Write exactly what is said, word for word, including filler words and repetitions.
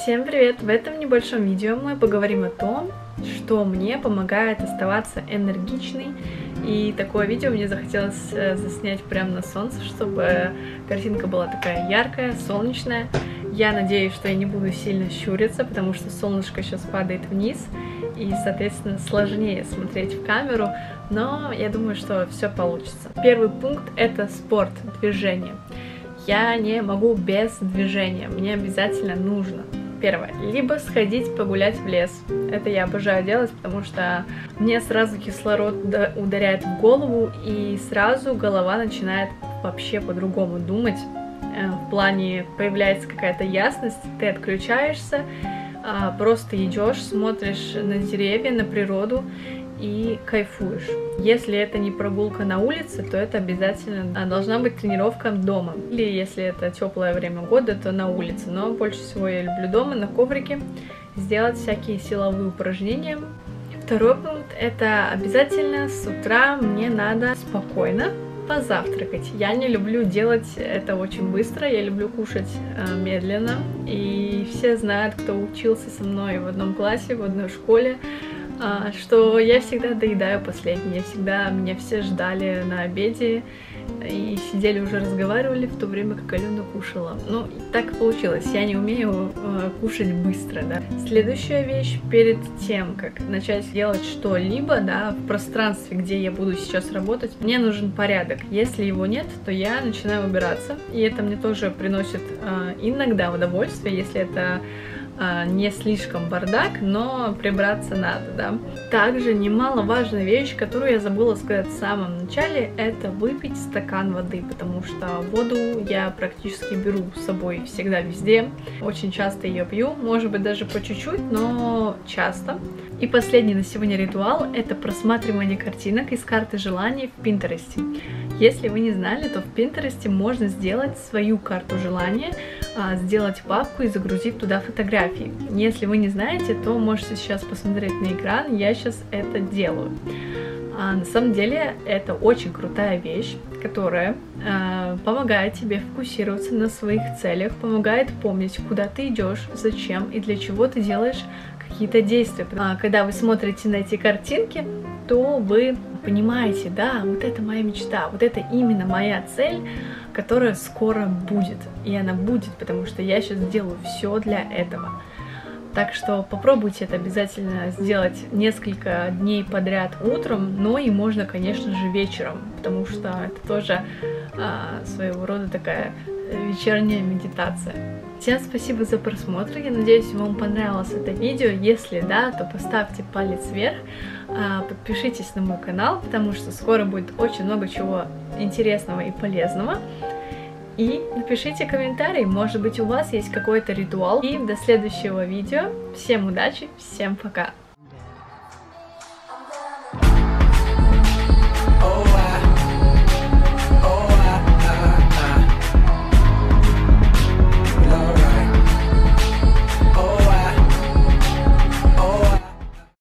Всем привет! В этом небольшом видео мы поговорим о том, что мне помогает оставаться энергичной. И такое видео мне захотелось заснять прямо на солнце, чтобы картинка была такая яркая, солнечная. Я надеюсь, что я не буду сильно щуриться, потому что солнышко сейчас падает вниз, и, соответственно, сложнее смотреть в камеру, но я думаю, что все получится. Первый пункт — это спорт, движение. Я не могу без движения, мне обязательно нужно. Первое. Либо сходить погулять в лес. Это я обожаю делать, потому что мне сразу кислород ударяет в голову, и сразу голова начинает вообще по-другому думать. В плане появляется какая-то ясность, ты отключаешься, просто идешь, смотришь на деревья, на природу и кайфуешь. Если это не прогулка на улице, то это обязательно должна быть тренировка дома. Или если это теплое время года, то на улице. Но больше всего я люблю дома, на коврике, сделать всякие силовые упражнения. Второй пункт — это обязательно с утра мне надо спокойно позавтракать. Я не люблю делать это очень быстро, я люблю кушать э, медленно. И все знают, кто учился со мной в одном классе, в одной школе, что я всегда доедаю последнее, я всегда, меня все ждали на обеде и сидели уже разговаривали в то время, как Алена кушала. Ну, так получилось, я не умею э, кушать быстро, да. Следующая вещь: перед тем, как начать делать что-либо, да, в пространстве, где я буду сейчас работать, мне нужен порядок. Если его нет, то я начинаю убираться, и это мне тоже приносит э, иногда удовольствие, если это не слишком бардак, но прибраться надо, да. Также немаловажная вещь, которую я забыла сказать в самом начале, это выпить стакан воды, потому что воду я практически беру с собой всегда везде, очень часто ее пью, может быть даже по чуть-чуть, но часто. И последний на сегодня ритуал — это просматривание картинок из карты желаний в Пинтересте. Если вы не знали, то в Пинтересте можно сделать свою карту желания, сделать папку и загрузить туда фотографии. Если вы не знаете, то можете сейчас посмотреть на экран, я сейчас это делаю. А на самом деле это очень крутая вещь, которая э, помогает тебе фокусироваться на своих целях, помогает помнить, куда ты идешь, зачем и для чего ты делаешь какие-то действия. А когда вы смотрите на эти картинки, то вы понимаете, да, вот это моя мечта, вот это именно моя цель, которая скоро будет. И она будет, потому что я сейчас делаю все для этого. Так что попробуйте это обязательно сделать несколько дней подряд утром, но и можно, конечно же, вечером, потому что это тоже а, своего рода такая вечерняя медитация. Всем спасибо за просмотр, я надеюсь, вам понравилось это видео. Если да, то поставьте палец вверх, подпишитесь на мой канал, потому что скоро будет очень много чего интересного и полезного. И напишите комментарий, может быть, у вас есть какой-то ритуал. И до следующего видео. Всем удачи, всем пока!